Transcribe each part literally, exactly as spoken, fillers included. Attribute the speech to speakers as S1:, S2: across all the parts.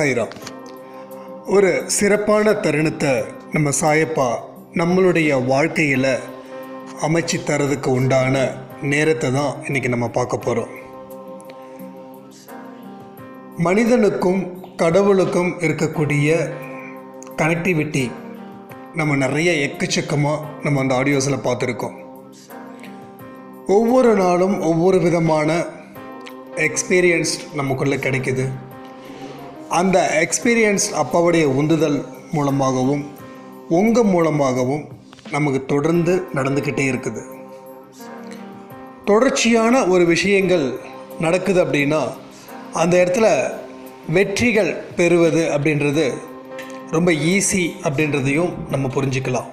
S1: சாய்ராம். ஒரு சிறப்பான தருணத்தை நம்ம சாயப்பா நம்மளுடைய வாழ்க்கையில் அமைச்சு தரதுக்கு உண்டான நேரத்தை தான் இன்றைக்கி நம்ம பார்க்க போகிறோம். மனிதனுக்கும் கடவுளுக்கும் இருக்கக்கூடிய கனெக்டிவிட்டி நம்ம நிறைய எக்கச்சக்கமாக நம்ம அந்த ஆடியோஸில் பார்த்துருக்கோம். ஒவ்வொரு நாளும் ஒவ்வொரு விதமான எக்ஸ்பீரியன்ஸ் நமக்குள்ளே கிடைக்குது. அந்த எக்ஸ்பீரியன்ஸ் அப்பாவுடைய உந்துதல் மூலமாகவும் உங்கள் மூலமாகவும் நமக்கு தொடர்ந்து நடந்துக்கிட்டே இருக்குது. தொடர்ச்சியான ஒரு விஷயங்கள் நடக்குது அப்படின்னா அந்த இடத்துல வெற்றிகள் பெறுவது அப்படின்றது ரொம்ப ஈஸி அப்படின்றதையும் நம்ம புரிஞ்சுக்கலாம்.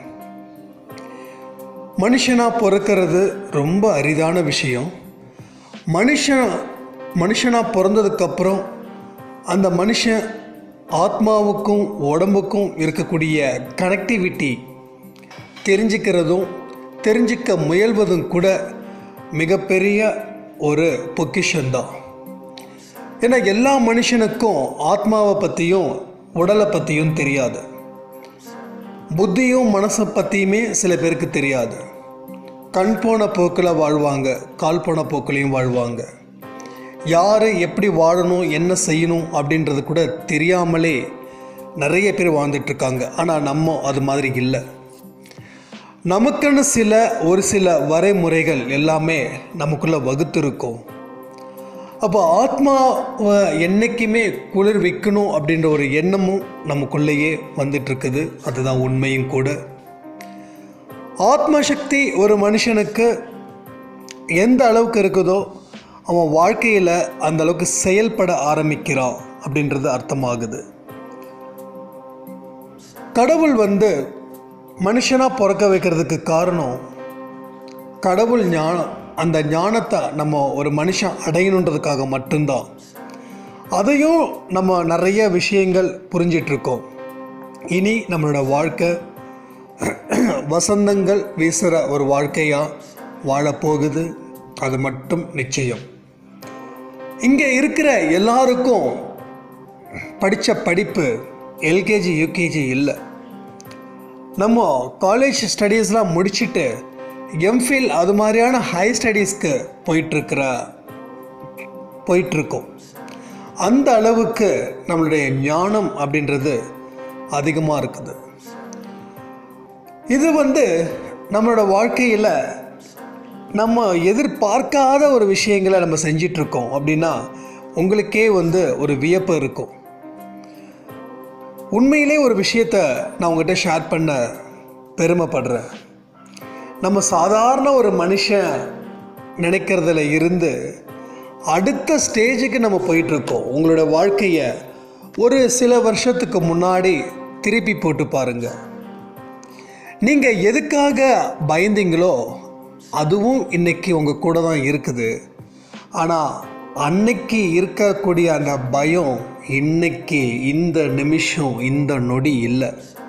S1: மனுஷனாக பிறக்கிறது ரொம்ப அரிதான விஷயம். மனுஷன் மனுஷனாக பிறந்ததுக்கப்புறம் அந்த மனுஷன் ஆத்மாவுக்கும் உடம்புக்கும் இருக்கக்கூடிய கனெக்டிவிட்டி தெரிஞ்சுக்கிறதும் தெரிஞ்சிக்க முயல்வதும் கூட மிகப்பெரிய ஒரு பொக்கிஷந்தான். ஏன்னா எல்லா மனுஷனுக்கும் ஆத்மாவை பற்றியும் உடலை பற்றியும் தெரியாது. புத்தியும் மனசை பற்றியுமே சில பேருக்கு தெரியாது. கண் போன போக்கில் வாழ்வாங்க, கால் போன போக்கிலையும் வாழ்வாங்க. யார் எப்படி வாழணும் என்ன செய்யணும் அப்படின்றது கூட தெரியாமலே நிறைய பேர் வாழ்ந்துட்டுருக்காங்க. ஆனால் நம்ம அது மாதிரி இல்லை. நமக்குன்னு சில ஒரு சில வரைமுறைகள் எல்லாமே நமக்குள்ளே வகுத்துருக்கோம். அப்போ ஆத்மாவை என்றைக்குமே குளிர் வைக்கணும் அப்படின்ற ஒரு எண்ணமும் நமக்குள்ளேயே வந்துட்டுருக்குது. அதுதான் உண்மையும் கூட. ஆத்ம சக்தி ஒரு மனுஷனுக்கு எந்த அளவுக்கு இருக்குதோ அவன் வாழ்க்கையில் அந்த அளவுக்கு செயல்பட ஆரம்பிக்கிறான் அப்படின்றது அர்த்தமாகுது. கடவுள் வந்து மனுஷனாக பிறக்க வைக்கிறதுக்கு காரணம் கடவுள் ஞானம். அந்த ஞானத்தை நம்ம ஒரு மனுஷன் அடையணுன்றதுக்காக மட்டும்தான். அதையும் நம்ம நிறைய விஷயங்கள் புரிஞ்சிட்ருக்கோம். இனி நம்மளோட வாழ்க்கை வசந்தங்கள் வீசுகிற ஒரு வாழ்க்கையாக வாழப்போகுது. அது மட்டும் நிச்சயம். இங்கே இருக்கிற எல்லாருக்கும் படித்த படிப்பு எல்கேஜி யூகேஜி இல்லை. நம்ம காலேஜ் ஸ்டடீஸ்லாம் முடிச்சுட்டு எம்ஃபில் அது மாதிரியான ஹை ஸ்டடீஸ்க்கு போயிட்டுருக்கிற போயிட்டுருக்கோம். அந்த அளவுக்கு நம்மளுடைய ஞானம் அப்படின்றது அதிகமாக இருக்குது. இது வந்து நம்மளோட வாழ்க்கையில் நம்ம எதிர்பார்க்காத ஒரு விஷயங்களை நம்ம செஞ்சிட்ருக்கோம் அப்படின்னா உங்களுக்கே வந்து ஒரு வியப்பு இருக்கும். உண்மையிலே ஒரு விஷயத்தை நான் உங்கள்கிட்ட ஷேர் பண்ண பெருமைப்படுறேன். நம்ம சாதாரண ஒரு மனுஷன் நினைக்கிறதுல இருந்து அடுத்த ஸ்டேஜுக்கு நம்ம போயிட்டுருக்கோம். உங்களோட வாழ்க்கையை ஒரு சில வருஷத்துக்கு முன்னாடி திருப்பி போட்டு பாருங்கள். நீங்கள் எதுக்காக பயந்தீங்களோ அதுவும் இன்றைக்கி உங்கள் கூட தான் இருக்குது. ஆனால் அன்னைக்கு இருக்கக்கூடிய அந்த பயம் இன்னைக்கு இந்த நிமிஷம் இந்த நொடி இல்லை.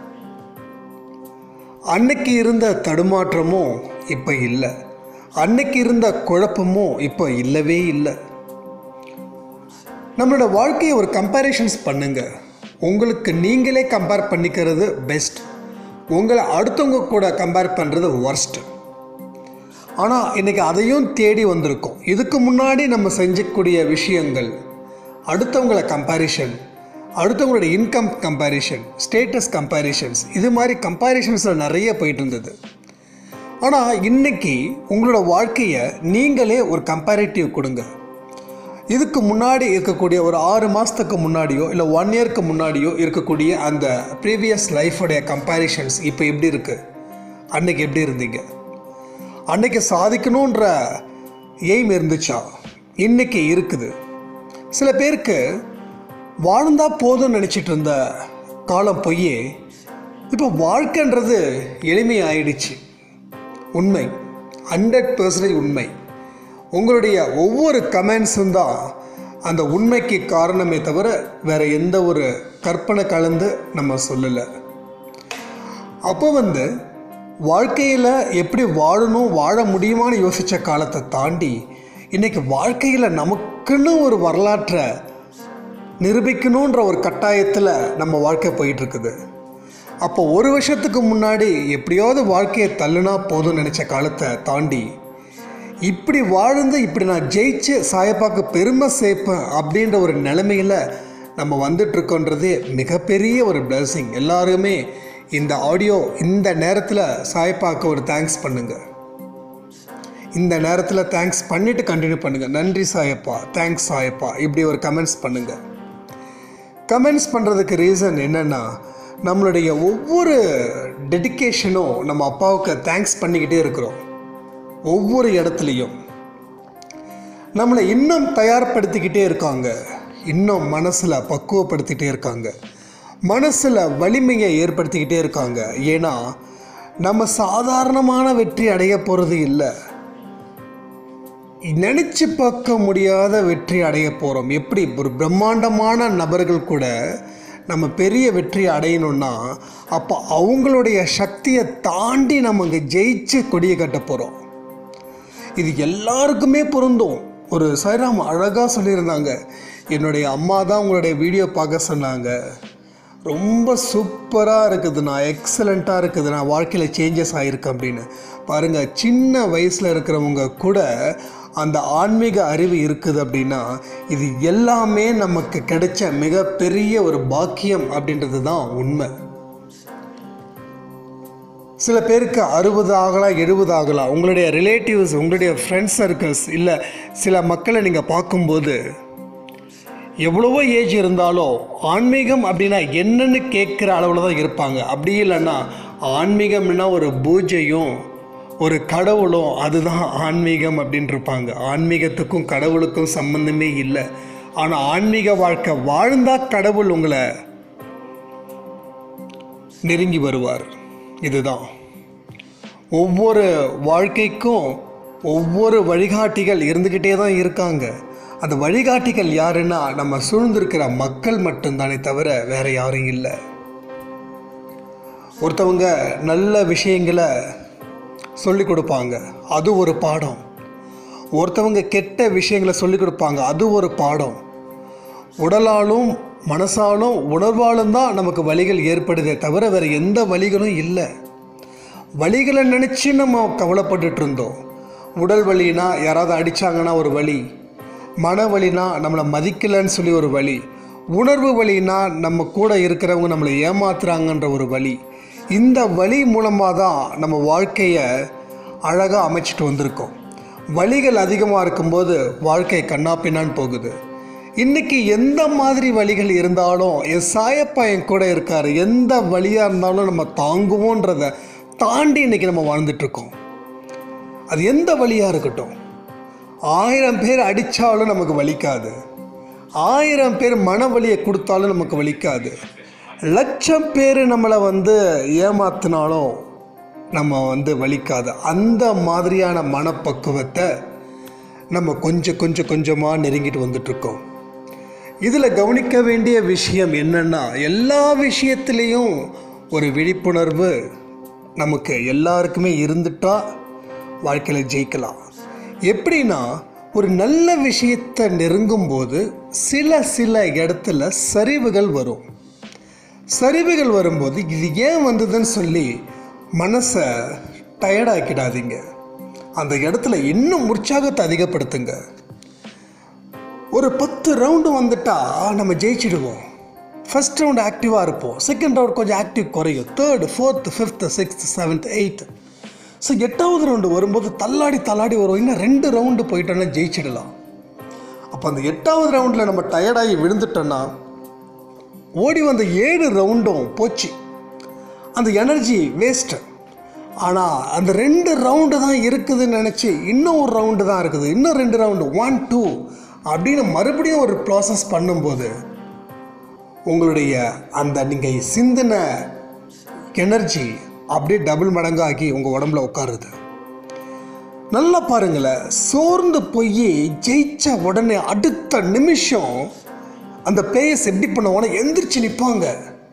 S1: அன்னைக்கு இருந்த தடுமாற்றமும் இப்போ இல்லை. அன்னைக்கு இருந்த குழப்பமும் இப்போ இல்லவே இல்லை. நம்மளோட வாழ்க்கையை ஒரு கம்பேரிஷன்ஸ் பண்ணுங்கள். உங்களுக்கு நீங்களே கம்பேர் பண்ணிக்கிறது பெஸ்ட். உங்களை அடுத்தவங்க கூட கம்பேர் பண்ணுறது ஒர்ஸ்ட். ஆனால் இன்றைக்கி அதையும் தேடி வந்திருக்கோம். இதுக்கு முன்னாடி நம்ம செஞ்சக்கூடிய விஷயங்கள் அடுத்தவங்கள கம்பேரிஷன், அடுத்தவங்களோட இன்கம் கம்பேரிஷன், ஸ்டேட்டஸ் கம்பேரிஷன்ஸ், இது மாதிரி கம்பேரிஷன்ஸில் நிறைய போயிட்டு இருந்தது. ஆனால் இன்றைக்கி உங்களோட வாழ்க்கையை நீங்களே ஒரு கம்பேரிட்டிவ் கொடுங்க. இதுக்கு முன்னாடி இருக்கக்கூடிய ஒரு ஆறு மாதத்துக்கு முன்னாடியோ இல்லை ஒன் இயர்க்கு முன்னாடியோ இருக்கக்கூடிய அந்த ப்ரீவியஸ் லைஃபோடைய கம்பேரிஷன்ஸ் இப்போ எப்படி இருக்குது, அன்றைக்கி எப்படி இருந்தீங்க, அன்றைக்கி சாதிக்கணுன்ற எய்ம் இருந்துச்சா, இன்றைக்கி இருக்குது. சில பேருக்கு வாழ்ந்தால் போதும்னு நினச்சிட்டு இருந்த காலம் போய் இப்போ வாழ்க்கைன்றது எளிமையாயிடுச்சு. உண்மை, ஹண்ட்ரட் பர்சன்டேஜ் உண்மை. உங்களுடைய ஒவ்வொரு கமெண்ட்ஸும் தான் அந்த உண்மைக்கு காரணமே தவிர வேறு எந்த ஒரு கற்பனை கலந்து நம்ம சொல்லலை. அப்போ வந்து வாழ்க்கையில் எப்படி வாழணும் வாழ முடியுமான்னு யோசித்த காலத்தை தாண்டி இன்றைக்கி வாழ்க்கையில் நமக்குன்னு ஒரு வரலாற்றை நிரூபிக்கணுன்ற ஒரு கட்டாயத்தில் நம்ம வாழ்க்கை போயிட்டுருக்குது. அப்போ ஒரு வருஷத்துக்கு முன்னாடி எப்படியாவது வாழ்க்கையை தள்ளுனா போதும்னு நினச்ச காலத்தை தாண்டி இப்படி வாழ்ந்து இப்படி நான் ஜெயிச்சு சாயப்பாக்கு பெருமை சேர்ப்பேன் அப்படின்ற ஒரு நிலைமையில் நம்ம வந்துட்டுருக்கோன்றதே மிகப்பெரிய ஒரு பிளெஸிங். எல்லாருமே இந்த ஆடியோ இந்த நேரத்தில் சாயப்பாக்கு ஒரு தேங்க்ஸ் பண்ணுங்கள். இந்த நேரத்தில் தேங்க்ஸ் பண்ணிவிட்டு கண்டினியூ பண்ணுங்கள். நன்றி சாயப்பா, தேங்க்ஸ் சாயப்பா, இப்படி ஒரு கமெண்ட்ஸ் பண்ணுங்கள். கமெண்ட்ஸ் பண்ணுறதுக்கு ரீசன் என்னென்னா, நம்மளுடைய ஒவ்வொரு டெடிக்கேஷனும் நம்ம அப்பாவுக்கு தேங்க்ஸ் பண்ணிக்கிட்டே இருக்கிறோம். ஒவ்வொரு இடத்துலையும் நம்மளை இன்னும் தயார்படுத்திக்கிட்டே இருக்காங்க, இன்னும் மனசில் பக்குவப்படுத்திக்கிட்டே இருக்காங்க, மனசில் வலிமையை ஏற்படுத்திக்கிட்டே இருக்காங்க. ஏன்னா நம்ம சாதாரணமான வெற்றி அடைய போகிறது இல்லை, நினச்சி பார்க்க முடியாத வெற்றி அடைய போகிறோம். எப்படி ஒரு பிரம்மாண்டமான நபர்கள் கூட நம்ம பெரிய வெற்றி அடையணும்னா அப்போ அவங்களுடைய சக்தியை தாண்டி நம்ம இங்கே ஜெயிச்சு கொடியை கட்ட போகிறோம். இது எல்லாருக்குமே பொருந்தும். ஒரு சாய்ராம் அழகாக சொல்லியிருந்தாங்க, என்னுடைய அம்மா தான் உங்களுடைய வீடியோ பார்க்க சொன்னாங்க, ரொம்ப சூப்பராக இருக்குதுண்ணா, எக்ஸலண்ட்டாக இருக்குதுண்ணா, வாழ்க்கையில் சேஞ்சஸ் ஆகிருக்கு அப்படின்னு. பாருங்கள், சின்ன வயசில் இருக்கிறவங்க கூட அந்த ஆன்மீக அறிவு இருக்குது அப்படின்னா இது எல்லாமே நமக்கு கிடைச்ச மிகப்பெரிய ஒரு பாக்கியம் அப்படின்றது தான் உண்மை. சில பேருக்கு அறுபது ஆகலாம், எழுபது ஆகலாம். உங்களுடைய ரிலேட்டிவ்ஸ், உங்களுடைய ஃப்ரெண்ட்ஸ் சர்க்கிள்ஸ், இல்லை சில மக்களை நீங்கள் பார்க்கும்போது எவ்வளவோ ஏஜ் இருந்தாலும் ஆன்மீகம் அப்படின்னா என்னென்னு கேட்குற அளவில் தான் இருப்பாங்க. அப்படி இல்லைன்னா ஆன்மீகம்னா ஒரு பூஜையும் ஒரு கடவுளும் அதுதான் ஆன்மீகம் அப்படின்னு இருப்பாங்க. ஆன்மீகத்துக்கும் கடவுளுக்கும் சம்பந்தமே இல்லை. ஆனால் ஆன்மீக வாழ்க்கை வாழ்ந்தால் கடவுள் உங்களை நெருங்கி வருவார். இதுதான் ஒவ்வொரு வாழ்க்கைக்கும் ஒவ்வொரு வழிகாட்டிகள் இருந்துக்கிட்டே தான் இருக்காங்க. அந்த வழிகாட்டிகள் யாருன்னா நம்ம சூழ்ந்திருக்கிற மக்கள் மட்டும்தானே தவிர வேற யாரும் இல்லை. ஒருத்தவங்க நல்ல விஷயங்களை சொல்லிக் கொடுப்பாங்க, அது ஒரு பாடம். ஒருத்தவங்க கெட்ட விஷயங்களை சொல்லிக் கொடுப்பாங்க, அது ஒரு பாடம். உடலாலும் மனசாலும் உணர்வாலும் தான் நமக்கு வலிகள் ஏற்படுதே தவிர வேறு எந்த வலிகளும் இல்லை. வலிகளை நினச்சி நம்ம கவலைப்பட்டுட்டு இருந்தோம். உடல் வலினா யாராவது அடித்தாங்கன்னா ஒரு வலி, மன வலினா நம்மளை மதிக்கலைன்னு சொல்லி ஒரு வலி, உணர்வு வலினா நம்ம கூட இருக்கிறவங்க நம்மளை ஏமாத்துறாங்கன்ற ஒரு வலி. இந்த வலி மூலமாக தான் நம்ம வாழ்க்கையை அழகாக அமைச்சிட்டு வந்திருக்கோம். வலிகள் அதிகமாக இருக்கும்போது வாழ்க்கை கண்ணாப்பின்னான்னு போகுது. இன்றைக்கி எந்த மாதிரி வலிகள் இருந்தாலும் என் சாயப்பா என் கூட இருக்கார், எந்த வலியாக இருந்தாலும் நம்ம தாங்குவோன்றதை தாண்டி இன்றைக்கி நம்ம வாழ்ந்துட்டுருக்கோம். அது எந்த வலியாக இருக்கட்டும். ஆயிரம் பேர் அடித்தாலும் நமக்கு வலிக்காது, ஆயிரம் பேர் மன வலியை கொடுத்தாலும் நமக்கு வலிக்காது, லட்சம் பேர் நம்மளை வந்து ஏமாத்தினாலும் நம்ம வந்து வலிக்காது. அந்த மாதிரியான மனப்பக்குவத்தை நம்ம கொஞ்சம் கொஞ்சம் கொஞ்சமாக நெருங்கிட்டு வந்துட்ருக்கோம். இதில் கவனிக்க வேண்டிய விஷயம் என்னென்னா, எல்லா விஷயத்துலேயும் ஒரு விழிப்புணர்வு நமக்கு எல்லாருக்குமே இருந்துட்டால் வாழ்க்கையில் ஜெயிக்கலாம். எப்படின்னா, ஒரு நல்ல விஷயத்தை நெருங்கும்போது சில சில இடத்துல சரிவுகள் வரும். சரிவுகள் வரும்போது இது ஏன் வந்ததுன்னு சொல்லி மனசை டயர்டாக்கிடாதீங்க. அந்த இடத்துல இன்னும் உற்சாகத்தை அதிகப்படுத்துங்க. ஒரு பத்து ரவுண்டு வந்துட்டால் நம்ம ஜெயிச்சிடுவோம். ஃபஸ்ட் ரவுண்டு ஆக்டிவாக இருப்போம், செகண்ட் ரவுண்ட் கொஞ்சம் ஆக்டிவ் குறையும், third fourth fifth sixth seventh eighth. So எட்டாவது ரவுண்டு வரும்போது தள்ளாடி தள்ளாடி வரும். இன்னும் ரெண்டு ரவுண்டு போயிட்டோன்னா ஜெயிச்சிடலாம். அப்போ அந்த எட்டாவது ரவுண்டில் நம்ம டயர்டாகி விழுந்துட்டோன்னா ஓடி வந்த ஏழு ரவுண்டும் போச்சு, அந்த எனர்ஜி வேஸ்ட்டு. ஆனால் அந்த ரெண்டு ரவுண்டு தான் இருக்குதுன்னு நினச்சி இன்னும் ஒரு ரவுண்டு தான் இருக்குது, இன்னும் ரெண்டு ரவுண்டு, ஒன் டூ அப்படின்னு மறுபடியும் ஒரு ப்ராசஸ் பண்ணும்போது உங்களுடைய அந்த நீங்கள் சிந்தின எனர்ஜி அப்படியே டபுள் மடங்காகி உங்கள் உடம்புல உட்காருது. நல்லா பாருங்களேன், சோர்ந்து போய் ஜெயிச்ச உடனே அடுத்த நிமிஷம் அந்த பிளேயர்ஸ் எப்படி பண்ணுவாங்கன்னா எந்திரிச்சு நிற்பாங்க.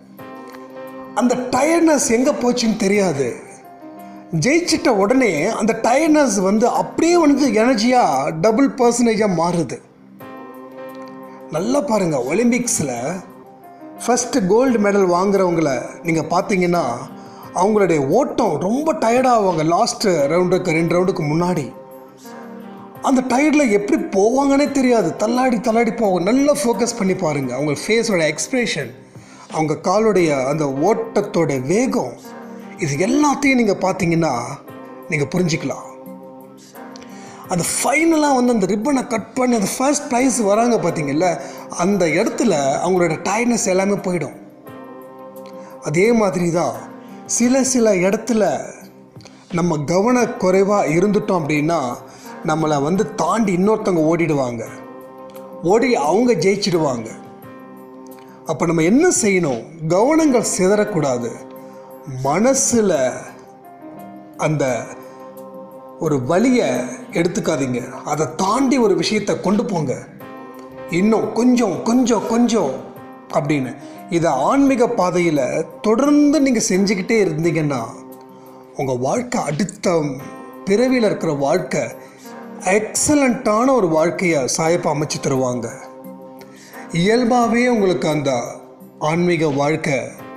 S1: அந்த டயர்ட்னஸ் எங்கே போச்சுன்னு தெரியாது. ஜெயிச்சிட்ட உடனே அந்த டயர்ட்னஸ் வந்து அப்படியே வந்து எனர்ஜியாக டபுள் பர்சன்டேஜாக மாறுது. நல்லா பாருங்கள், ஒலிம்பிக்ஸில் ஃபஸ்ட்டு கோல்டு மெடல் வாங்குறவங்கள நீங்கள் பார்த்தீங்கன்னா அவங்களுடைய ஓட்டம் ரொம்ப டயர்டாகுவாங்க. லாஸ்ட்டு ரவுண்டுக்கு ரெண்டு ரவுண்டுக்கு முன்னாடி அந்த டயர்டில் எப்படி போவாங்கன்னே தெரியாது, தள்ளாடி தள்ளாடி போவாங்க. நல்லா ஃபோக்கஸ் பண்ணி பாருங்கள் அவங்க ஃபேஸோட எக்ஸ்ப்ரெஷன், அவங்க காலுடைய அந்த ஓட்டத்தோட வேகம், இது எல்லாத்தையும் நீங்கள் பார்த்தீங்கன்னா நீங்கள் புரிஞ்சிக்கலாம். அந்த ஃபைனலாக வந்து அந்த ரிப்பனை கட் பண்ணி அந்த ஃபர்ஸ்ட் ப்ரைஸ் வராங்க பார்த்தீங்கல்ல, அந்த இடத்துல அவங்களோட டயர்ட்னஸ் எல்லாமே போயிடும். அதே மாதிரி தான் சில சில இடத்துல நம்ம கவனக்குறைவாக இருந்துட்டோம் அப்படின்னா நம்மளை வந்து தாண்டி இன்னொருத்தவங்க ஓடிடுவாங்க, ஓடி அவங்க ஜெயிச்சிடுவாங்க. அப்போ நம்ம என்ன செய்யணும்? கவனங்கள் சிதறக்கூடாது. மனசில் அந்த ஒரு வலியை எடுத்துக்காதீங்க, அதை தாண்டி ஒரு விஷயத்தை கொண்டு போங்க, இன்னும் கொஞ்சம் கொஞ்சம் கொஞ்சம் அப்படின்னு. இதை ஆன்மீக பாதையில் தொடர்ந்து நீங்கள் செஞ்சுக்கிட்டே இருந்தீங்கன்னா உங்கள் வாழ்க்கை அடுத்த பிறவியில் இருக்கிற வாழ்க்கை எக்ஸலண்ட்டான ஒரு வாழ்க்கையை சாயப்பா அமைச்சு தருவாங்க. இயல்பாகவே உங்களுக்கு அந்த ஆன்மீக வாழ்க்கை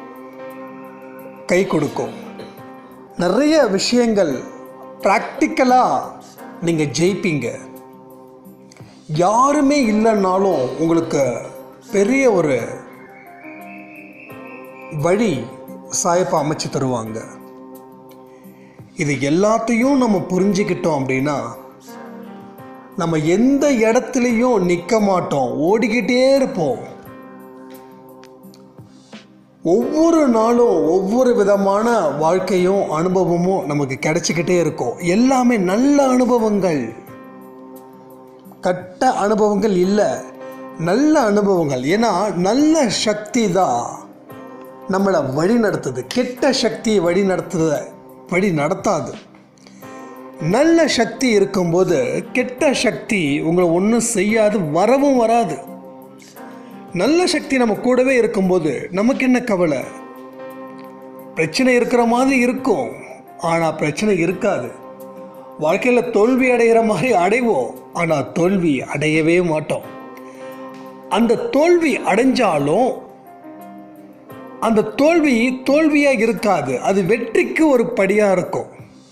S1: கை கொடுக்கும். நிறைய விஷயங்கள் ப்ராக்டிக்கலாக நீங்கள் ஜெயிப்பீங்க. யாருமே இல்லைன்னாலும் உங்களுக்கு பெரிய ஒரு வழி சாயப்பா அமைச்சு தருவாங்க. இது எல்லாத்தையும் நம்ம புரிஞ்சுக்கிட்டோம் அப்படின்னா நம்ம எந்த இடத்துலையும் நிற்க மாட்டோம், ஓடிக்கிட்டே இருப்போம். ஒவ்வொரு நாளும் ஒவ்வொரு விதமான வாழ்க்கையும் அனுபவமும் நமக்கு கிடைச்சிக்கிட்டே இருக்கும். எல்லாமே நல்ல அனுபவங்கள், கெட்ட அனுபவங்கள் இல்லை, நல்ல அனுபவங்கள். ஏன்னா நல்ல சக்தி தான் நம்மளை வழி நடத்துது, கெட்ட சக்தியை வழி நடத்துத வழி நடத்தாது. நல்ல சக்தி இருக்கும்போது கெட்ட சக்தி உங்களை ஒன்றும் செய்யாது, வரவும் வராது. நல்ல சக்தி நம்ம கூடவே இருக்கும்போது நமக்கு என்ன கவலை? பிரச்சனை இருக்கிற மாதிரி இருக்கும், ஆனால் பிரச்சனை இருக்காது. வாழ்க்கையில் தோல்வி அடைகிற மாதிரி அடைவோம், ஆனால் தோல்வி அடையவே மாட்டோம். அந்த தோல்வி அடைஞ்சாலும் அந்த தோல்வி தோல்வியாக இருக்காது, அது வெற்றிக்கு ஒரு படியாக இருக்கும்.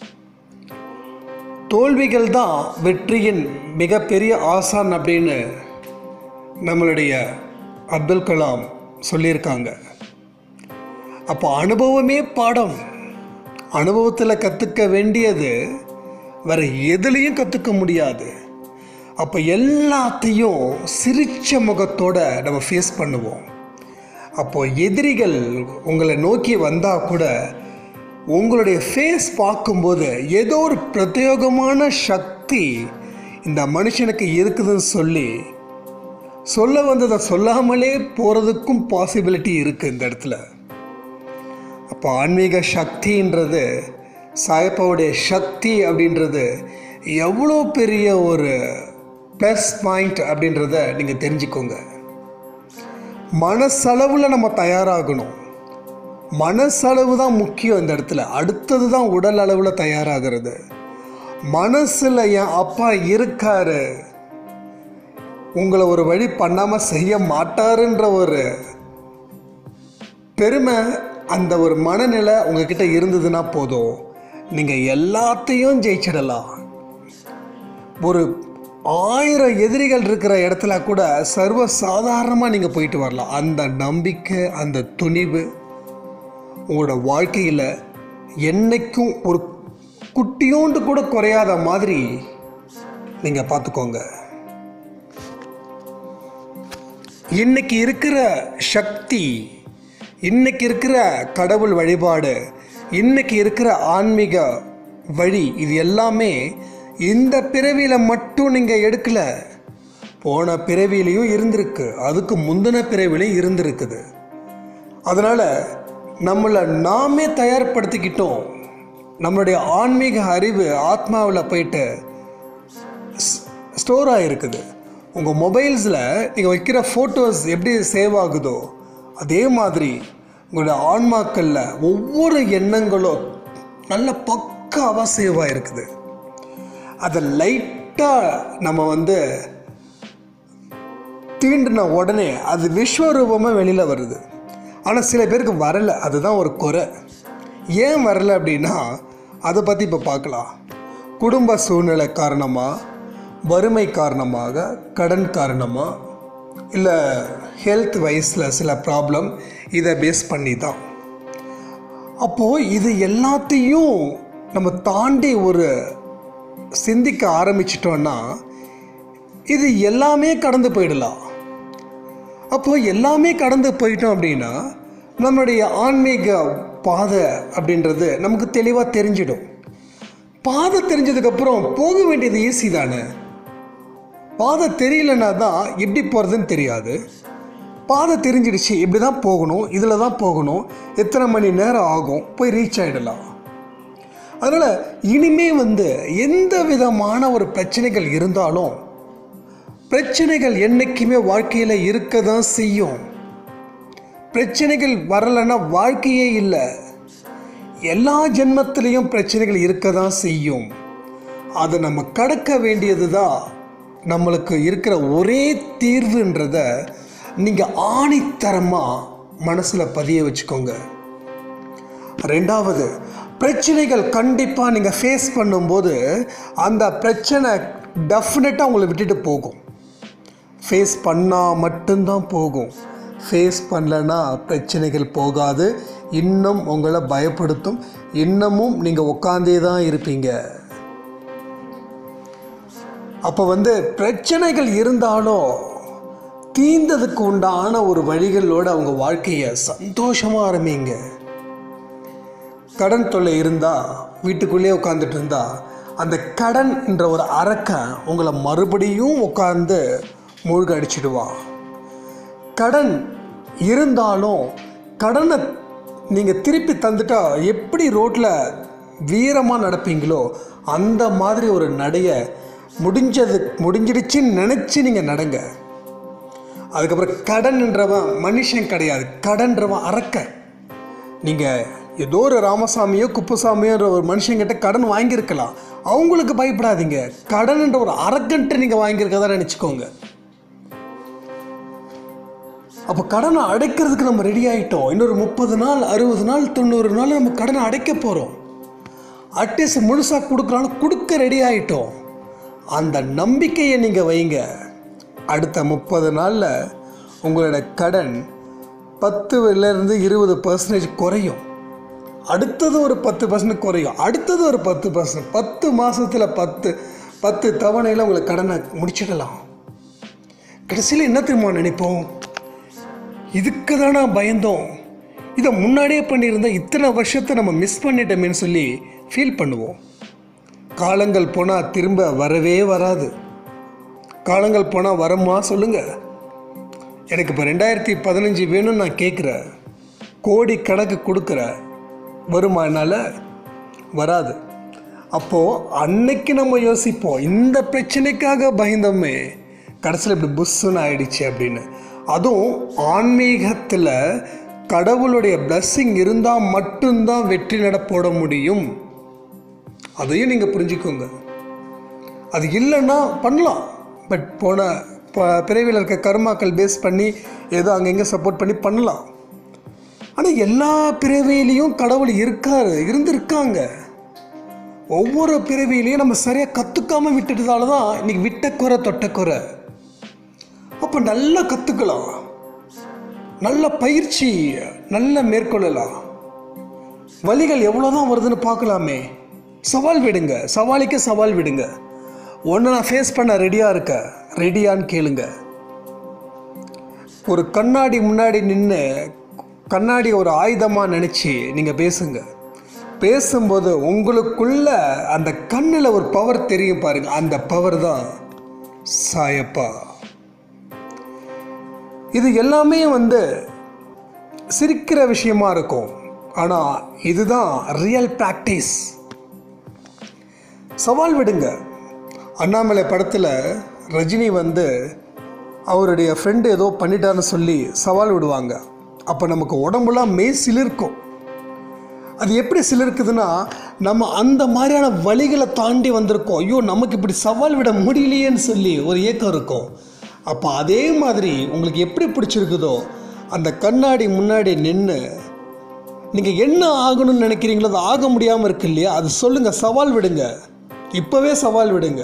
S1: தோல்விகள் தான் வெற்றியின் மிகப்பெரிய ஆசான் அப்படின்னு நம்மளுடைய அப்துல் கலாம் சொல்லியிருக்காங்க. அப்போ அனுபவமே பாடம். அனுபவத்தில் கற்றுக்க வேண்டியது வேறு எதுலேயும் கற்றுக்க முடியாது. அப்போ எல்லாத்தையும் சிரிச்ச முகத்தோடு நம்ம ஃபேஸ் பண்ணுவோம். அப்போது எதிரிகள் உங்களை நோக்கி வந்தால் கூட உங்களுடைய ஃபேஸ் பார்க்கும்போது ஏதோ ஒரு பிரத்யேகமான சக்தி இந்த மனுஷனுக்கு இருக்குதுன்னு சொல்லி சொல்ல வந்ததை சொல்லாமலே போகிறதுக்கும் பாசிபிலிட்டி இருக்குது இந்த இடத்துல. அப்போ ஆன்மீக சக்தின்றது, சாயப்பாவுடைய சக்தி அப்படின்றது எவ்வளோ பெரிய ஒரு ப்ளஸ் பாயிண்ட் அப்படின்றத நீங்கள் தெரிஞ்சுக்கோங்க. மனசளவில் நம்ம தயாராகணும். மனசளவு தான் முக்கியம் இந்த இடத்துல, அடுத்தது தான் உடல் அளவில் தயாராகிறது. மனசில் என் அப்பா இருக்காரு, உங்களை ஒரு வழி பண்ணாமல் செய்ய மாட்டாருன்ற ஒரு பெருமை, அந்த ஒரு மனநிலை உங்ககிட்ட இருந்ததுன்னா போதும், நீங்கள் எல்லாத்தையும் ஜெயிச்சிடலாம். ஒரு ஆயிரம் எதிரிகள் இருக்கிற இடத்துல கூட சர்வ சாதாரணமாக நீங்கள் போயிட்டு வரலாம். அந்த நம்பிக்கை, அந்த துணிவு உங்களோட வாழ்க்கையில் என்றைக்கும் ஒரு குட்டியோண்டு கூட குறையாத மாதிரி நீங்கள் பார்த்துக்கோங்க. இன்னைக்கு இருக்கிற சக்தி, இன்னைக்கு இருக்கிற கடவுள் வழிபாடு, இன்னைக்கு இருக்கிற ஆன்மீக வழி, இது எல்லாமே இந்த பிறவியில் மட்டும் நீங்கள் எடுக்கலை, போன பிறவிலையும் இருந்திருக்கு, அதுக்கு முந்தின பிறவிலையும் இருந்திருக்குது. அதனால் நம்மளை நாமே தயார்படுத்திக்கிட்டோம். நம்மளுடைய ஆன்மீக அறிவு ஆத்மாவில் போயிட்டு ஸ்டோர் ஆகிருக்குது. உங்கள் மொபைல்ஸில் நீங்கள் வைக்கிற ஃபோட்டோஸ் எப்படி சேவ் ஆகுதோ அதே மாதிரி உங்களுடைய ஆன்மாக்களில் ஒவ்வொரு எண்ணங்களும் நல்ல பக்காவாக சேவ் ஆகிருக்குது. அதை லைட்டாக நம்ம வந்து தீண்டின உடனே அது விஸ்வரூபமாக வெளியில் வருது. ஆனால் சில பேருக்கு வரலை, அதுதான் ஒரு குறை. ஏன் வரலை அப்படின்னா அதை பற்றி இப்போ பார்க்கலாம். குடும்ப சூழ்நிலை காரணமாக, வறுமை காரணமாக, கடன் காரணமாக, இல்லை ஹெல்த் வைஸில் சில ப்ராப்ளம், இதை பேஸ் பண்ணி தான். அப்போது இது எல்லாத்தையும் நம்ம தாண்டி ஒரு சிந்திக்க ஆரம்பிச்சிட்டோன்னா இது எல்லாமே கடந்து போயிடலாம். அப்போது எல்லாமே கடந்து போயிட்டோம் அப்படின்னா நம்மளுடைய ஆன்மீக பாதை அப்படின்றது நமக்கு தெளிவாக தெரிஞ்சிடும். பாதை தெரிஞ்சதுக்கப்புறம் போக வேண்டியது ஈஸி தானே. பாதை தெரியலன்னா தான் எப்படி போகிறதுன்னு தெரியாது. பாதை தெரிஞ்சிடுச்சு, இப்படி தான் போகணும், இதில் தான் போகணும், எத்தனை மணி நேரம் ஆகும், போய் ரீச் ஆகிடலாம். அதனால் இனிமே வந்து எந்த விதமான ஒரு பிரச்சனைகள் இருந்தாலும் பிரச்சனைகள் என்றைக்குமே வாழ்க்கையில் இருக்க தான் செய்யும். பிரச்சனைகள் வரலைன்னா வாழ்க்கையே இல்லை. எல்லா ஜென்மத்திலையும் பிரச்சனைகள் இருக்க தான் செய்யும். அதை நம்ம கடக்க வேண்டியது தான் நம்மளுக்கு இருக்கிற ஒரே தீர்வுன்றத நீங்கள் ஆணித்தரமாக மனசில் பதிய வச்சுக்கோங்க. ரெண்டாவது, பிரச்சனைகள் கண்டிப்பாக நீங்கள் ஃபேஸ் பண்ணும்போது அந்த பிரச்சனை டெஃபினட்டாக உங்களை விட்டுட்டு போகும். ஃபேஸ் பண்ணால் மட்டும்தான் போகும். ஃபேஸ் பண்ணலைன்னா பிரச்சனைகள் போகாது, இன்னும் உங்களை பயப்படுத்தும், இன்னமும் நீங்கள் உட்காந்தே தான் இருப்பீங்க. அப்போ வந்து பிரச்சனைகள் இருந்தாலும் தீர்ந்ததுக்கு உண்டான ஒரு வழிகளோடு அவங்க வாழ்க்கையை சந்தோஷமாக ஆரம்பிங்க. கடன் தொல்லை இருந்தால் வீட்டுக்குள்ளேயே உட்காந்துட்டு இருந்தால் அந்த கடன் என்ற ஒரு அரக்கன் உங்களை மறுபடியும் உட்காந்து மூழ்க அடிச்சிடுவான். கடன் இருந்தாலும் கடனை நீங்கள் திருப்பி தந்துட்டா எப்படி ரோட்டில் வீரமாக நடப்பீங்களோ அந்த மாதிரி ஒரு நடைய முடிஞ்சது முடிஞ்சிடுச்சின்னு நினச்சி நீங்கள் நடங்க. அதுக்கப்புறம் கடன்ன்றவன் மனுஷன் கிடையாது, கடன்றவன் அரக்க. நீங்கள் ஏதோ ஒரு ராமசாமியோ குப்புசாமியோன்ற ஒரு மனுஷங்கிட்ட கடன் வாங்கியிருக்கலாம், அவங்களுக்கு பயப்படாதீங்க. கடன்ன்ற ஒரு அரக்கன்ட்டு நீங்கள் வாங்கியிருக்கதா நினச்சிக்கோங்க. அப்போ கடனை அடைக்கிறதுக்கு நம்ம ரெடி ஆகிட்டோம். இன்னொரு முப்பது நாள் அறுபது நாள் தொண்ணூறு நாள் நம்ம கடனை அடைக்க போகிறோம். அட்லீஸ்ட் முழுசாக கொடுக்குறாலும் கொடுக்க ரெடி ஆகிட்டோம். அந்த நம்பிக்கையை நீங்கள் வைங்க. அடுத்த முப்பது நாளில் உங்களோட கடன் பத்துலேருந்து இருபது பர்சன்டேஜ் குறையும். அடுத்தது ஒரு பத்து பர்சன்ட் குறையும். அடுத்தது ஒரு பத்து பர்சன்ட் பத்து மாதத்தில் பத்து பத்து தவணையில் உங்களை கடனை முடிச்சிடலாம். கடைசியில் என்ன தெரியுமா நினைப்போம், இதுக்கு தானே பயந்தோம், இதை முன்னாடியே பண்ணியிருந்தால் இத்தனை வருஷத்தை நம்ம மிஸ் பண்ணிட்டோமேன்னு சொல்லி ஃபீல் பண்ணுவோம். காலங்கள் போனால் திரும்ப வரவே வராது. காலங்கள் போனால் வருமா சொல்லுங்கள்? எனக்கு இப்போ ரெண்டாயிரத்தி பதினஞ்சு வேணும்னு நான் கேட்குறேன், கோடி கணக்கு கொடுக்குற, வருமா? என்னால் வராது. அப்போது அன்னைக்கு நம்ம யோசிப்போம், இந்த பிரச்சனைக்காக பயந்தோமே, கடைசியில் இப்படி புஷ்ஷுன்னு ஆயிடுச்சு அப்படின்னு. அதுவும் ஆன்மீகத்தில் கடவுளுடைய பிளஸ்ஸிங் இருந்தால் மட்டும்தான் வெற்றி நட போட முடியும். அதையும் நீங்கள் புரிஞ்சுக்கோங்க. அது இல்லைன்னா பண்ணலாம், பட் போன பிறவியில் இருக்க கர்மாக்கள் பேஸ் பண்ணி ஏதோ அங்கங்கே சப்போர்ட் பண்ணி பண்ணலாம். ஆனால் எல்லா பிறவியிலையும் கடவுள் இருக்காரு, இருந்திருக்காங்க. ஒவ்வொரு பிறவியிலையும் நம்ம சரியாக கற்றுக்காமல் விட்டுட்டதால தான் இன்றைக்கி விட்ட குறை தொட்ட குறை. அப்போ நல்லா கற்றுக்கலாம், நல்ல பயிற்சி நல்ல மேற்கொள்ளலாம். வழிகள் எவ்வளோ தான் வருதுன்னு பார்க்கலாமே. சவால் விடுங்க, சவாலுக்கே சவால் விடுங்க. ஒன்று நான் ஃபேஸ் பண்ண ரெடியாக இருக்க, ரெடியான்னு கேளுங்க. ஒரு கண்ணாடி முன்னாடி நின்று கண்ணாடி ஒரு ஆயுதமாக நினச்சி நீங்கள் பேசுங்க. பேசும்போது உங்களுக்குள்ள அந்த கண்ணில் ஒரு பவர் தெரியும் பாருங்க, அந்த பவர் தான் சாயப்பா. இது எல்லாமே வந்து சிரிக்கிற விஷயமா இருக்கும், ஆனால் இதுதான் ரியல் ப்ராக்டிஸ். சவால் விடுங்க. அண்ணாமலை படத்தில் ரஜினி வந்து அவருடைய ஃப்ரெண்டு ஏதோ பண்ணிட்டான்னு சொல்லி சவால் விடுவாங்க. அப்போ நமக்கு உடம்புலாம் மெய் சிலிர்க்கும். அது எப்படி சிலிர்க்குதுன்னா, நம்ம அந்த மாதிரியான வழிகளை தாண்டி வந்திருக்கோம். ஐயோ நமக்கு இப்படி சவால் விட முடியலையேன்னு சொல்லி ஒரு ஏக்கம் இருக்கும். அப்போ அதே மாதிரி உங்களுக்கு எப்படி பிடிச்சிருக்குதோ அந்த கண்ணாடி முன்னாடி நின்று நீங்கள் என்ன ஆகணும்னு நினைக்கிறீங்களோ அது ஆக முடியாமல் இருக்கு இல்லையா, அது சொல்லுங்கள், சவால் விடுங்க, இப்போவே சவால் விடுங்க.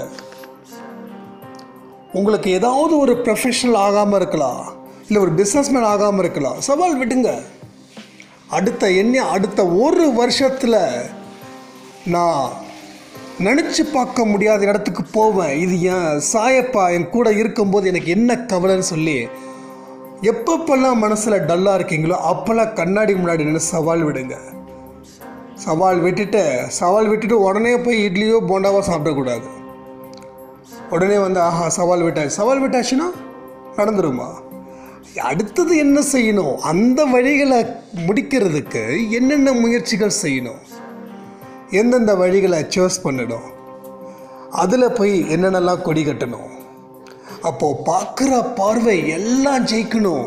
S1: உங்களுக்கு ஏதாவது ஒரு ப்ரொஃபஷனல் ஆகாமல் இருக்கலாம், இல்லை ஒரு பிஸ்னஸ்மேன் ஆகாமல் இருக்கலாம், சவால் விடுங்க. அடுத்த என்ன அடுத்த ஒரு வருஷத்தில் நான் நினச்சி பார்க்க முடியாத இடத்துக்கு போவேன், இது என் சாயப்பா என் கூட இருக்கும்போது எனக்கு என்ன கவலைன்னு சொல்லி எப்பப்பெல்லாம் மனசில் டல்லாக இருக்கீங்களோ அப்போல்லாம் கண்ணாடி முன்னாடி நின்று சவால் விடுங்க. சவால் விட்டுட்டு சவால் விட்டுட்டு உடனே போய் இட்லியோ போண்டாவோ சாப்பிடக்கூடாது. உடனே வந்து ஆஹா சவால் விட்டாச்சு, சவால் விட்டாச்சுன்னா நடந்துருமா? அடுத்தது என்ன செய்யணும், அந்த வழிகளை முடிக்கிறதுக்கு என்னென்ன முயற்சிகள் செய்யணும், எந்தெந்த வழிகளை சூஸ் பண்ணணும், அதில் போய் என்னென்னலாம் கொடி கட்டணும். அப்போது பார்க்குற பார்வை எல்லாம் ஜெயிக்கணும்.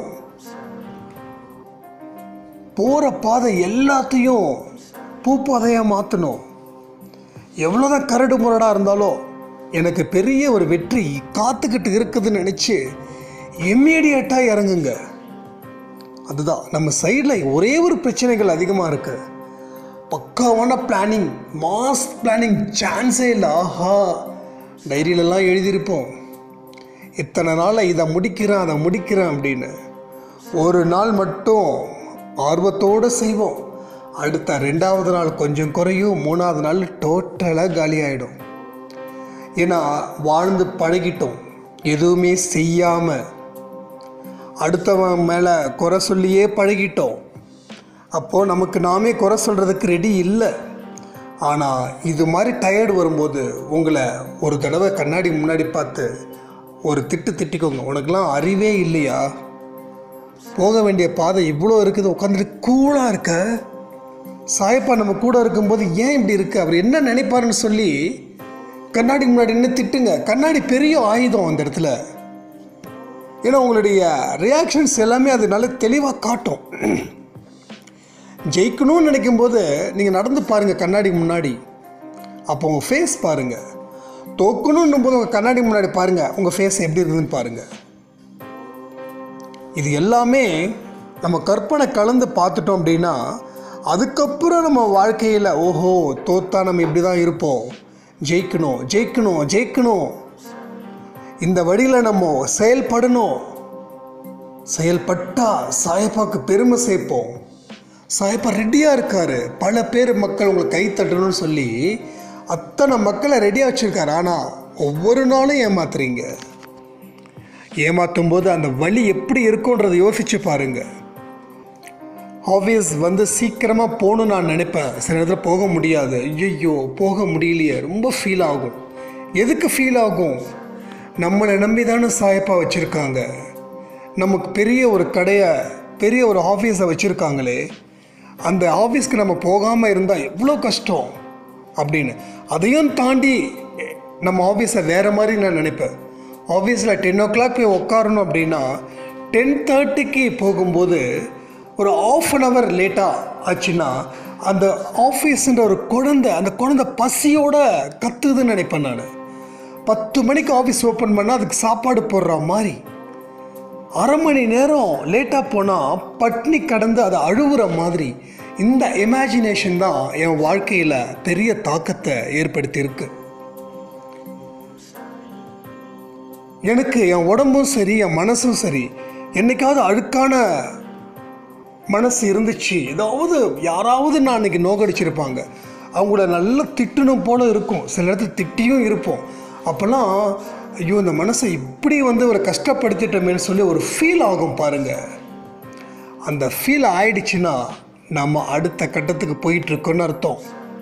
S1: போகிற பாதை எல்லாத்தையும் பூப்பாதையாக மாற்றணும். எவ்வளோதான் கரடு முரடாக இருந்தாலும் எனக்கு பெரிய ஒரு வெற்றி காத்துக்கிட்டு இருக்குதுன்னு நினச்சி இம்மீடியட்டாக இறங்குங்க. அதுதான் நம்ம சைடில் ஒரே ஒரு பிரச்சனைகள் அதிகமாக இருக்குது. பக்காவான பிளானிங், மாஸ் பிளானிங் சான்ஸே இல்லை. ஆஹா டைரியிலலாம் எழுதியிருப்போம், இத்தனை நாளில் இதை முடிக்கிறேன் அதை முடிக்கிறேன் அப்படின்னு. ஒரு நாள் மட்டும் ஆர்வத்தோடு செய்வோம், அடுத்த ரெண்டாவது நாள் கொஞ்சம் குறையும், மூணாவது நாள் டோட்டலாக காலி ஆகிடும். ஏன்னா வாழ்ந்து பழகிட்டோம், எதுவுமே செய்யாமல் அடுத்தவன் மேலே குறை சொல்லியே பழகிட்டோம். அப்போது நமக்கு நாமே குறை சொல்கிறதுக்கு ரெடி இல்லை. ஆனால் இது மாதிரி டயர்டு வரும்போது உங்களை ஒரு தடவை கண்ணாடி முன்னாடி பார்த்து ஒரு திட்டு திட்டிக்கோங்க. உனக்கெல்லாம் அறிவே இல்லையா, போக வேண்டிய பாதை இவ்வளோ இருக்குது, உட்காந்துட்டு கூலாக இருக்க, சாயப்பா நம்ம கூட இருக்கும்போது ஏன் இப்படி இருக்குது, அவர் என்ன நினைப்பாருன்னு சொல்லி கண்ணாடி முன்னாடி நின்று திட்டுங்க. கண்ணாடி பெரிய ஆயுதம் அந்த இடத்துல. ஏன்னா உங்களுடைய ரியாக்ஷன்ஸ் எல்லாமே அது நல்ல தெளிவாக காட்டும். ஜெயிக்கணும்னு நினைக்கும் போது நீங்கள் நடந்து பாருங்கள் கண்ணாடி முன்னாடி, அப்போ உங்கள் ஃபேஸ் பாருங்கள். தோக்கணுன்னும் போது உங்கள் கண்ணாடி முன்னாடி பாருங்கள், உங்கள் ஃபேஸ் எப்படி இருக்குதுன்னு பாருங்கள். இது எல்லாமே நம்ம கற்பனை கலந்து பார்த்துட்டோம் அப்படின்னா அதுக்கப்புறம் நம்ம வாழ்க்கையில் ஓஹோ தோத்தா நம்ம இப்படி தான் இருப்போம், ஜெயிக்கணும் ஜெயிக்கணும் ஜெயிக்கணும், இந்த வழியில் நம்ம செயல்படணும், செயல்பட்டால் சாயப்பாவுக்கு பெருமை சேர்ப்போம். சாயப்பா ரெடியாக இருக்கார், பல பேர் மக்கள் உங்களை கை தட்டணும்னு சொல்லி அத்தனை மக்களை ரெடியாக வச்சுருக்காரு. ஆனால் ஒவ்வொரு நாளும் ஏமாத்துறீங்க. ஏமாற்றும் போது அந்த வழி எப்படி இருக்குன்றதை யோசிச்சு பாருங்கள். ஆஃபீஸ் வந்து சீக்கிரமாக போகணுன்னு நான் நினைப்பேன், சில நேரத்தில் போக முடியாது, ஐயோ போக முடியலையே, ரொம்ப ஃபீல் ஆகும். எதுக்கு ஃபீல் ஆகும், நம்மளை நம்பி தானே சாயப்பா வச்சுருக்காங்க, நமக்கு பெரிய ஒரு கடையை பெரிய ஒரு ஆஃபீஸை வச்சுருக்காங்களே, அந்த ஆஃபீஸ்க்கு நம்ம போகாமல் இருந்தால் எவ்வளோ கஷ்டம் அப்படின்னு. அதையும் தாண்டி நம்ம ஆஃபீஸை வேறு மாதிரி நான் நினைப்பேன். ஆஃபீஸில் டென் ஓ கிளாக் போய் உட்காரணும் அப்படின்னா டென் தேர்ட்டிக்கு போகும்போது ஒரு ஆஃப் அன் ஹவர் லேட்டாக ஆச்சுன்னா அந்த ஆஃபீஸுன்ற ஒரு குழந்தை, அந்த குழந்தை பசியோட கத்துதுன்னு நினைப்பேன் நான். பத்து மணிக்கு ஆஃபீஸ் ஓப்பன் பண்ணால் அதுக்கு சாப்பாடு போடுற மாதிரி அரை மணி நேரம் லேட்டாக போனால் பட்னி கடந்து அதை அழுவுற மாதிரி. இந்த இமேஜினேஷன் தான் என் வாழ்க்கையில் பெரிய தாக்கத்தை ஏற்படுத்தியிருக்கு. எனக்கு என் உடம்பும் சரி என் மனசும் சரி, என்னைக்காவது அழுக்கான மனசு இருந்துச்சு, ஏதாவது யாராவது நான் அன்றைக்கி நோக்கடிச்சிருப்பாங்க, அவங்கள நல்லா திட்டணும் போல் இருக்கும், சில நேரத்தில் திட்டியும் இருப்போம். அப்போல்லாம் ஐயோ இந்த மனசை இப்படி வந்து ஒரு கஷ்டப்படுத்திட்டோமேன்னு சொல்லி ஒரு ஃபீல் ஆகும் பாருங்கள். அந்த ஃபீல் ஆயிடுச்சுன்னா நம்ம அடுத்த கட்டத்துக்கு போயிட்டுருக்கோன்னு அர்த்தம்.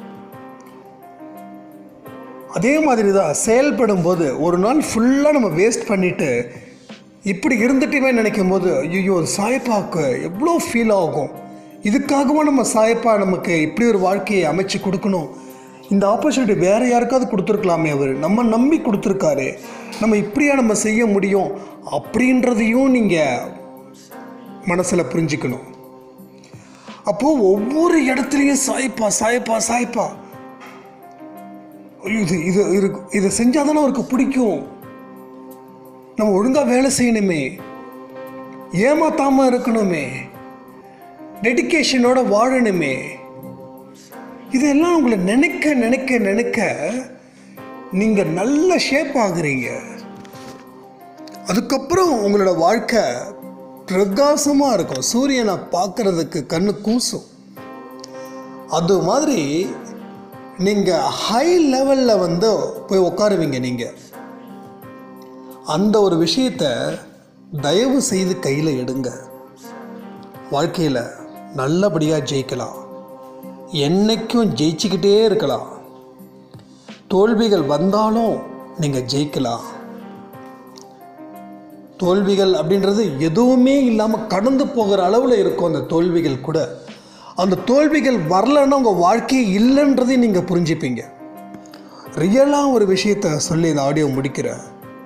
S1: அதே மாதிரி தான் செயல்படும் போது ஒரு நாள் ஃபுல்லாக நம்ம வேஸ்ட் பண்ணிவிட்டு இப்படி இருந்துட்டுமே நினைக்கும் போது ஐயோ சாயப்பாவுக்கு எவ்வளோ ஃபீல் ஆகும், இதுக்காகவும் நம்ம சாயப்பா நமக்கு இப்படி ஒரு வாழ்க்கையை அமைச்சு கொடுக்கணும், இந்த ஆப்பர்ச்சுனிட்டி வேறு யாருக்காவது கொடுத்துருக்கலாமே, அவர் நம்ம நம்பி கொடுத்துருக்காரு, நம்ம இப்படியா நம்ம செய்ய முடியும் அப்படின்றதையும் நீங்கள் மனசில் புரிஞ்சுக்கணும். அப்போது ஒவ்வொரு இடத்துலையும் சாயப்பா சாயப்பா சாயப்பா, இது இது இதை செஞ்சால் தானே அவருக்கு பிடிக்கும், நம்ம ஒழுங்காக வேலை செய்யணுமே, ஏமாத்தாமல் இருக்கணுமே, டெடிக்கேஷனோட வாழணுமே, இதெல்லாம் உங்களை நினைக்க நினைக்க நினைக்க நீங்கள் நல்ல ஷேப் ஆகுறீங்க. அதுக்கப்புறம் உங்களோட வாழ்க்கை பிரகாசமாக இருக்கும். சூரியனை பார்க்குறதுக்கு கண்ணு கூசும். அது மாதிரி நீங்கள் ஹை லெவலில் வந்து போய் உட்காருவீங்க. நீங்கள் அந்த ஒரு விஷயத்தை தயவு செய்து கையில் எடுங்க. வாழ்க்கையில் நல்லபடியாக ஜெயிக்கலாம். என்றைக்கும் ஜெயிச்சுக்கிட்டே இருக்கலாம். தோல்விகள் வந்தாலும் நீங்கள் ஜெயிக்கலாம். தோல்விகள் அப்படின்றது எதுவுமே இல்லாமல் கடந்து போகிற அளவில் இருக்கும். அந்த தோல்விகள் கூட, அந்த தோல்விகள் வரலைன்னா உங்கள் வாழ்க்கையே இல்லைன்றதையும் நீங்கள் புரிஞ்சுப்பீங்க. ரியலாக ஒரு விஷயத்தை சொல்லி இந்த ஆடியோ முடிக்கிறேன்.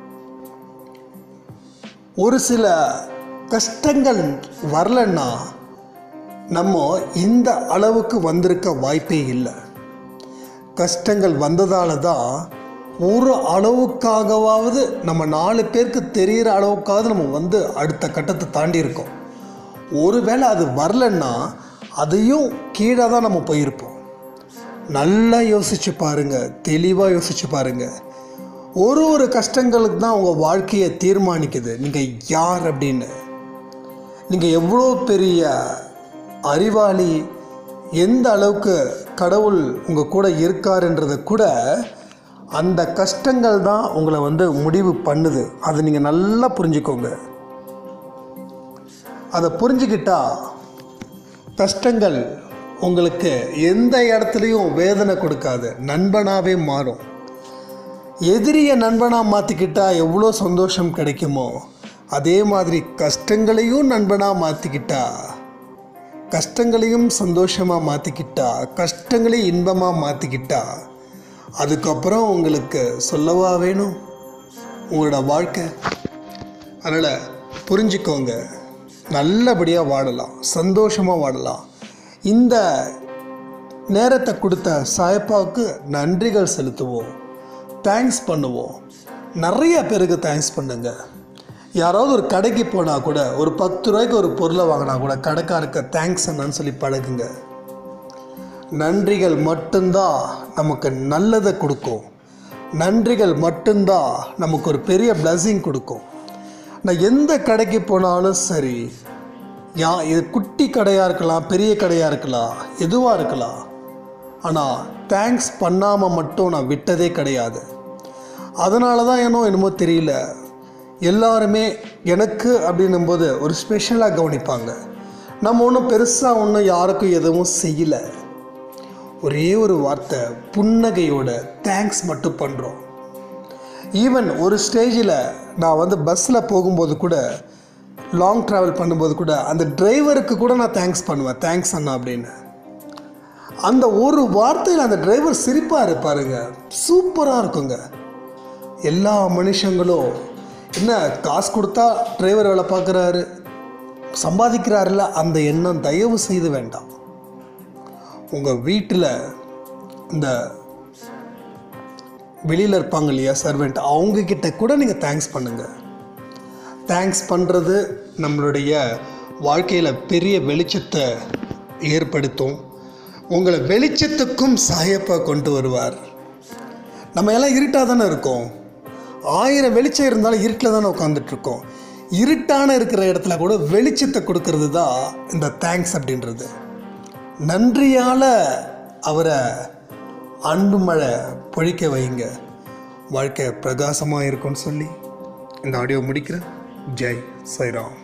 S1: ஒரு சில கஷ்டங்கள் வரலைன்னா நம்ம இந்த அளவுக்கு வந்திருக்க வாய்ப்பே இல்லை. கஷ்டங்கள் வந்ததால தான் ஒரு அளவுக்காகவாவது நம்ம நாலு பேருக்கு தெரிகிற அளவுக்காவது நம்ம வந்து அடுத்த கட்டத்தை தாண்டி இருக்கோம். ஒருவேளை அது வரலன்னா அதையும் கீழே தான் நம்ம போயிருப்போம். நல்லா யோசிச்சு பாருங்கள், தெளிவாக யோசிச்சு பாருங்கள். ஒரு ஒரு கஷ்டங்களுக்கு தான் உங்கள் வாழ்க்கையை தீர்மானிக்குது நீங்கள் யார் அப்படின்னு. நீங்கள் எவ்வளோ பெரிய அறிவாளி, எந்த அளவுக்கு கடவுள் உங்கள் கூட இருக்காருன்றதை கூட அந்த கஷ்டங்கள் தான் உங்களை வந்து முடிவு பண்ணுது. அதை நீங்கள் நல்லா புரிஞ்சுக்கோங்க. அதை புரிஞ்சுக்கிட்டா கஷ்டங்கள் உங்களுக்கு எந்த இடத்துலையும் வேதனை கொடுக்காது, நண்பனாகவே மாறும். எதிரியை நண்பனாக மாற்றிக்கிட்டா எவ்வளோ சந்தோஷம் கிடைக்குமோ, அதே மாதிரி கஷ்டங்களையும் நண்பனாக மாற்றிக்கிட்டா, கஷ்டங்களையும் சந்தோஷமாக மாற்றிக்கிட்டா, கஷ்டங்களையும் இன்பமாக மாற்றிக்கிட்டா, அதுக்கப்புறம் உங்களுக்கு சொல்லவா வேணும் உங்களோட வாழ்க்கை. அதனால் புரிஞ்சுக்கோங்க, நல்லபடியாக வாழலாம், சந்தோஷமாக வாழலாம். இந்த நேரத்தை கொடுத்த சாயப்பாவுக்கு நன்றிகள் செலுத்துவோம், தேங்க்ஸ் பண்ணுவோம். நிறைய பேருக்கு தேங்க்ஸ் பண்ணுங்க. யாராவது ஒரு கடைக்கு போனால் கூட ஒரு பத்து ரூபாய்க்கு ஒரு பொருளை வாங்கினா கூட கடைக்காரருக்கு தேங்க்ஸ் என்னன்னு சொல்லி பழகுங்க. நன்றிகள் மட்டும்தான் நமக்கு நல்லதை கொடுக்கும். நன்றிகள் மட்டும்தான் நமக்கு ஒரு பெரிய பிளஸிங் கொடுக்கும். நான் எந்த கடைக்கு போனாலும் சரி, யா இது குட்டி கடையாக இருக்கலாம், பெரிய கடையாக இருக்கலாம், எதுவாக இருக்கலாம், ஆனால் தேங்க்ஸ் பண்ணாமல் மட்டும் நான் விட்டதே கிடையாது. அதனால தான் ஏனோ என்னமோ தெரியல, எல்லாருமே எனக்கு அப்படின்னும்போது ஒரு ஸ்பெஷலாக கவனிப்பாங்க. நம்ம ஒன்றும் பெருசாக ஒன்றும் யாருக்கும் எதுவும் செய்யலை. ஒரே ஒரு வார்த்தை புன்னகையோட தேங்க்ஸ் மட்டும் பண்ணுறோம். ஈவன் ஒரு ஸ்டேஜில் நான் வந்து பஸ்ஸில் போகும்போது கூட, லாங் ட்ராவல் பண்ணும்போது கூட, அந்த டிரைவருக்கு கூட நான் தேங்க்ஸ் பண்ணுவேன், தேங்க்ஸ் அண்ணா அப்படின்னு. அந்த ஒரு வார்த்தையில் அந்த டிரைவர் சிரிப்பாக இருப்பாருங்க, சூப்பராக இருக்குங்க. எல்லா மனுஷங்களும் என்ன காசு கொடுத்தா டிரைவர் வேலை பார்க்குறாரு, சம்பாதிக்கிறாருல, அந்த எண்ணம் தயவு செய்து வேண்டாம். உங்கள் வீட்டில் இந்த வெளியில் இருப்பாங்க இல்லையா சர்வெண்ட், அவங்கக்கிட்ட கூட நீங்கள் தேங்க்ஸ் பண்ணுங்கள். தேங்க்ஸ் பண்ணுறது நம்மளுடைய வாழ்க்கையில் பெரிய வெளிச்சத்தை ஏற்படுத்தும். உங்களை வெளிச்சத்துக்கும் சாயப்பா கொண்டு வருவார். நம்ம எல்லாம் இருட்டாக தானே இருக்கோம். ஆயிரம் வெளிச்சம் இருந்தாலும் இருட்டில் தானே உட்காந்துட்ருக்கோம். இருட்டான இருக்கிற இடத்துல கூட வெளிச்சத்தை கொடுக்கறது தான் இந்த தேங்க்ஸ் அப்படின்றது. நன்றியால் அவரை அன்பு மழை பொழிக்க வைங்க. வாழ்க்கை பிரகாசமாக இருக்கும்னு சொல்லி இந்த ஆடியோ முடிக்கிறேன். ஜெய் சாய்ராம்.